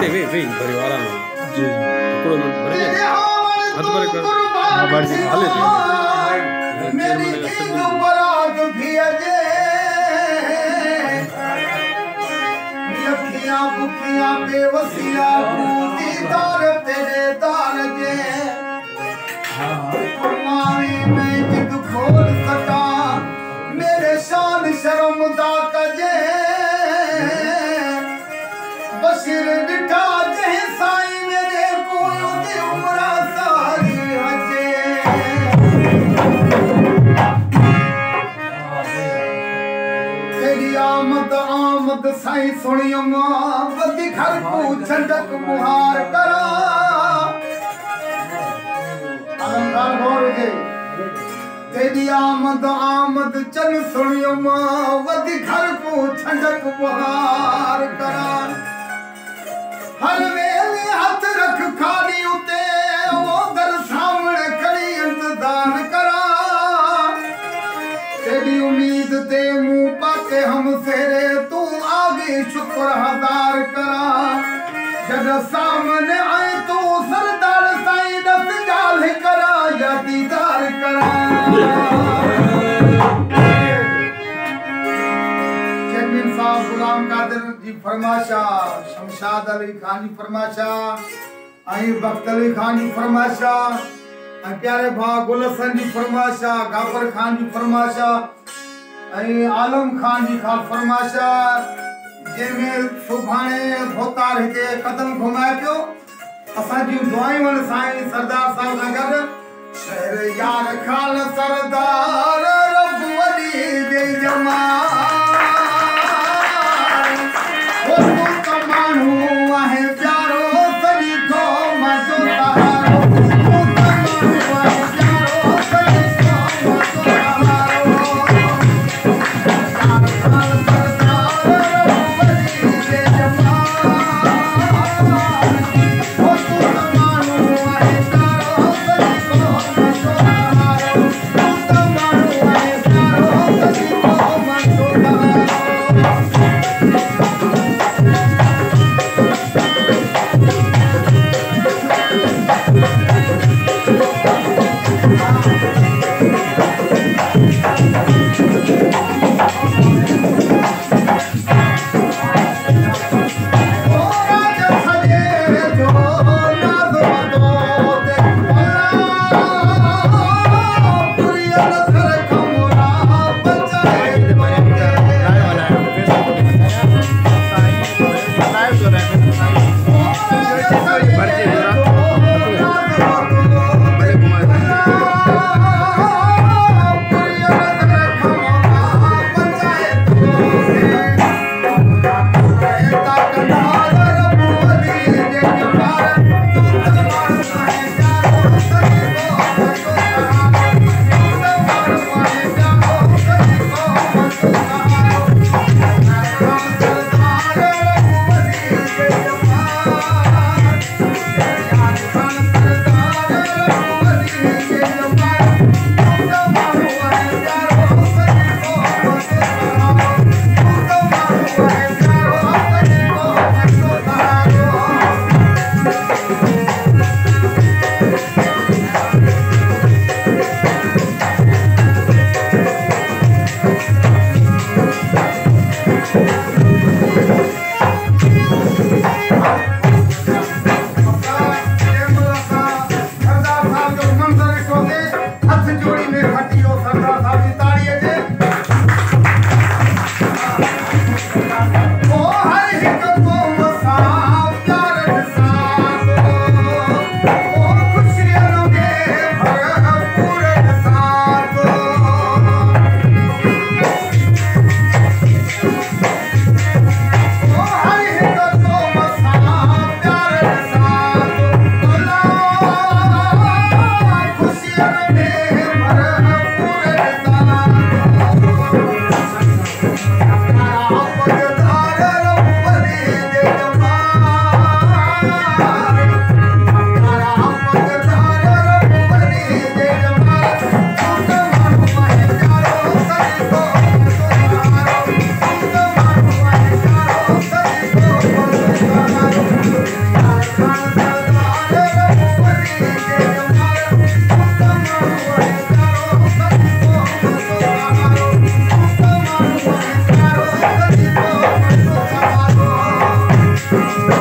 ते वे परिवार में जी टुकड़ों में भरे हाथ पर कर बाहर से हाले मेरी ईद बरात भी अजे अखियां बुखियां बेवसिया दीदार तेरे दार जे फरमावी मैं जिद खोल सका मेरे शान शर्म दा कजे बशीर बिठा जे साईं मेरे कोल दे उमरा सारी हजे तेरी आमद आमद साईं सुनियो मां वदी घर को छंडक मुहार करा अलंकार गौर जे तेरी आमद आमद चल सुनियो मां वदी घर को छंडक मुहार करा हर वेले हाथ रख खाली उते वो दर सामने खड़ी इंतजार करा तेरी उम्मीद ते मुंह पाके हम फेरे तू आगे शुक्र हजार करा जब सामने आए तू सरदार साईं दस गाल करा या दीदार करा चेयरमैन साहब गुलाम कादिर जी फरमाशा शमशाद अली खान जी फरमाशा आई बख्त अली खान जी फरमाशा प्यारे भा गुलसन जी फरमाशा गाफर खान जी फरमाशा आलम खान जी खाल फरमाशा जंहिंमें सुभाणे भोतार हिते कदम घुमाए पियो असांजी दुआयूं साईं सरदार साहब सां गॾु शहर यार खान सरदार रब वली दे जमाल वो तो माण्हू आहे प्यारो सॼी क़ौम जो सहारो है।